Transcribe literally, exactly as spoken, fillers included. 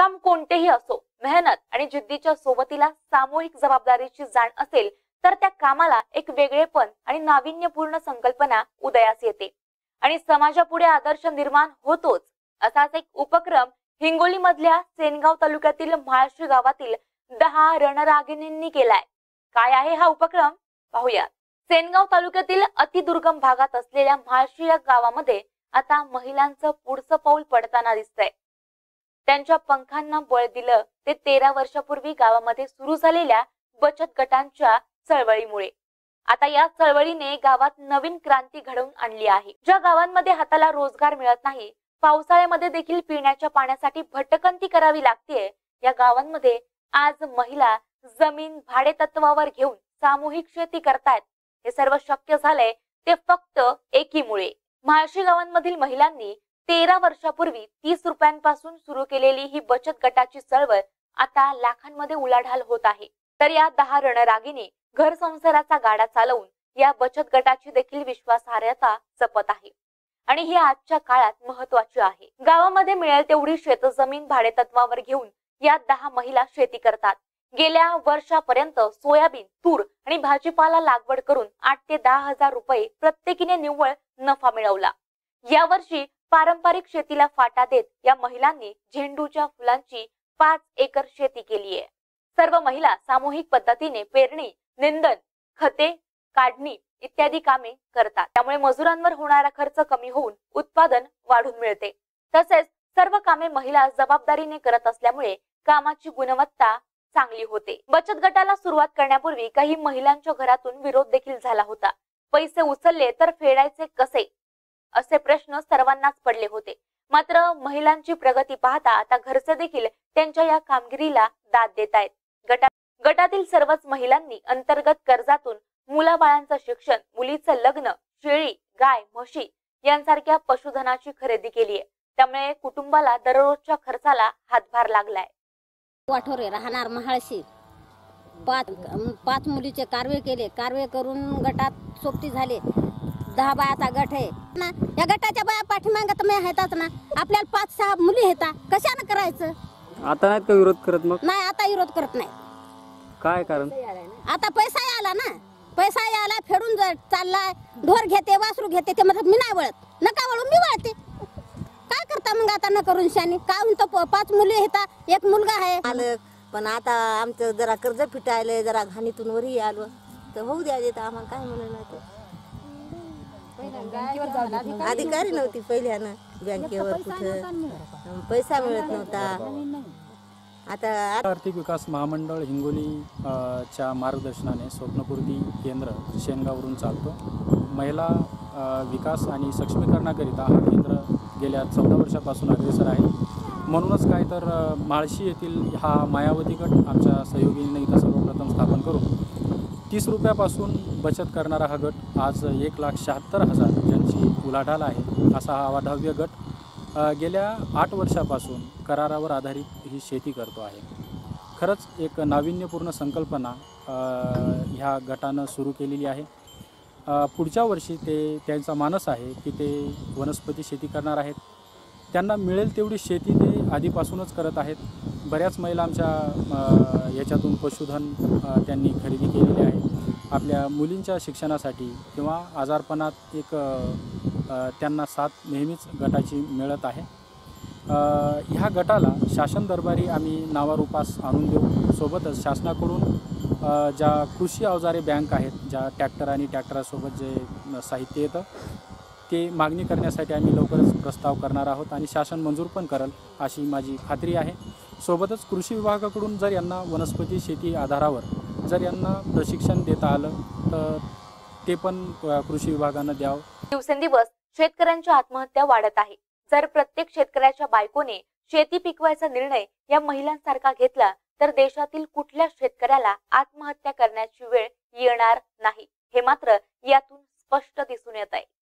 काम कोणतेही असो, मेहनत आणि जिद्दीच्या सोबतीला सामूहिक जबाबदारीची जाण असेल तर त्या कामाला एक वेगळेपण आणि नाविन्यपूर्ण संकल्पना उदयास येते आणि समाजापुढे आदर्श निर्माण होतोच। असाच एक उपक्रम हिंगोली मधल्या सेनगाव तालुक्यातील म्हाळशी गावातील दहा रणरागिणींनी केलाय। काय आहे हा उपक्रम पाहूया। सेनगाव तालुक्यातील अतिदुर्गम भागात असलेल्या म्हाळशी या गावामध्ये आता महिलांचं पुढचं पाऊल पडताना दिसतंय। त्यांच्या पंखांना बळ दिलं ते तेरा वर्षापूर्वी गावामध्ये सुरू झालेल्या बचत गटांच्या चळवळीमुळे। आता या चळवळीने गावात नवीन क्रांती घडवून आणली आहे। ज्या गावांमध्ये हाताला रोजगार मिळत नाही, पावसाळ्यामध्ये देखील पिण्याच्या पाण्यासाठी भटकंती करावी लागते, या गावांमध्ये आज महिला जमीन भाडे तत्वावर घेऊन सामूहिक शेती करतायत। हे सर्व शक्य झालंय ते फक्त एकीमुळे। म्हाळशी गावांमधील महिलांनी तेरा वर्षापूर्वी तीस रुपयांपासून सुरू केलेली ही बचत गटाची चळवळ आता लाखांमध्ये उलाढाल होत आहे। तर या दहा रणरागिणी घर संसाराचा गाडा चालवून या बचत गटाची देखील विश्वासार्हता जपत आहे आणि ही आजच्या काळात महत्त्वाची आहे। गावामध्ये मिळेल तेवढी शेतजमीन भाडेतत्वावर घेऊन या दहा महिला शेती करतात। गेल्या वर्षापर्यंत सोयाबीन, तूर आणि भाजीपाला लागवड करून आठ ते दहा हजार रुपये प्रत्येकीने निव्वळ नफा मिळवला। या वर्षी पारंपरिक शेतीला फाटा देत या महिलांनी झेंडूच्या फुलांची पाच एकर शेती केली आहे। सर्व महिला सामूहिक पद्धतीने पेरणी, निंदण, खते, काढणी इत्यादी कामे करतात। त्यामुळे मजुरांवर होणारा खर्च कमी होऊन उत्पादन वाढून मिळते। तसेच सर्व कामे महिला जबाबदारीने करत असल्यामुळे कामाची गुणवत्ता चांगली होते। बचत गटाला सुरुवात करण्यापूर्वी काही महिलांच्या घरातून विरोध देखील झाला होता। पैसे उचलले तर फेडायचे कसे असे प्रश्न सर्वांनाच पडले होते। मात्र महिलांची प्रगती पाहता आता घरचे देखील त्यांच्या या कामगिरीला दाद देत आहेत। गटा गटातील सर्वच महिलांनी अंतर्गत कर्जातून मुलाबाळांचं शिक्षण, मुलीचं लग्न, शेळी, गाय, म्हशी यांसारख्या पशुधनाची खरेदी केली आहे। त्यामुळे कुटुंबाला दररोजच्या खर्चाला हातभार लागलाय। वाठोरे राहणार म्हाळशी, पाच पाच मुलीचे कारवे केले। कारवे करून गटात सोबती झाले। दहा बायाचा गट आहे ना, या गटाच्या बाया पाठीमागे तर मी आहेतच ना। आपल्याला पाच सहा मुली आहेत, कशाने करायचं? आता नाहीत का विरोध करत? मग नाही, आता विरोध करत नाही। काय कारण? आता पैसा आला ना, पैसा आला फेडून चाललाय। ढोर घेते, वासरू घेते, ते म्हणतात मी नाही वळत, नका वळू, मी वळते। काय करता मग आता न करून शानी? काय म्हणतो पाच मुली आहेत, एक मुलगा आहे मालक, पण आता आमचं जरा कर्ज फिटायलंय, जरा घाणीतून वरी आलो तर होऊ द्या देत आम्हाला। काय म्हणलं अधिकारी नव्हती पहिल्यानं, बँकेवर कुठं पैसा मिळत नव्हता। आता आर्थिक विकास महामंडळ हिंगोली च्या मार्गदर्शनाने स्वप्नपूर्ती केंद्र शेनगाववरून चालतो। महिला विकास आणि सक्षमीकरणाकरिता हा केंद्र गेल्या चौदा वर्षापासून अग्रेसर आहे। म्हणूनच काय तर म्हाळशी येथील हा मायावती गट आमच्या सहयोगींनी इथं सर्वप्रथम स्थापन करून तीस रुपयापासून बचत करणारा हा गट आज एक लाख शहात्तर हजार ज्यांची उलाढाल आहे असा हा वाढव्य गट गेल्या आठ वर्षापासून करारावर आधारित ही शेती करतो आहे। खरंच एक नाविन्यपूर्ण संकल्पना ह्या गटानं सुरू केलेली आहे। पुढच्या वर्षी ते त्यांचा मानस आहे की ते वनस्पती शेती करणार आहेत। त्यांना मिळेल तेवढी शेती ते आधीपासूनच करत आहेत। बऱ्याच महिला आमच्या याच्यातून पशुधन त्यांनी खरेदी केलेले आहे। आपल्या मुलींच्या शिक्षणासाठी किंवा आजारपणात एक त्यांना साथ नेहमीच गटाची मिळत आहे। ह्या गटाला शासन दरबारी आम्ही नावारूपास आणून देऊ। सोबतच शासनाकडून ज्या कृषी अवजारे बँक आहेत, ज्या ट्रॅक्टर आणि ट्रॅक्टरासोबत जे साहित्य येतं ते मागणी करण्यासाठी आम्ही लवकरच प्रस्ताव करणार आहोत आणि शासन मंजूर पण करेल अशी माझी खात्री आहे। सोबतच कृषी विभागाकडून जर यांना वनस्पती शेती आधारावर जर यांना प्रशिक्षण देता आलं तर ते पण कृषी विभागानं द्यावं। दिवसेंदिवस शेतकऱ्यांच्या आत्महत्या वाढत आहे। जर प्रत्येक शेतकऱ्याच्या बायकोने शेती पिकवायचा निर्णय या महिलांसारखा घेतला तर देशातील कुठल्या शेतकऱ्याला आत्महत्या करण्याची वेळ येणार नाही, हे मात्र यातून स्पष्ट दिसून येत आहे।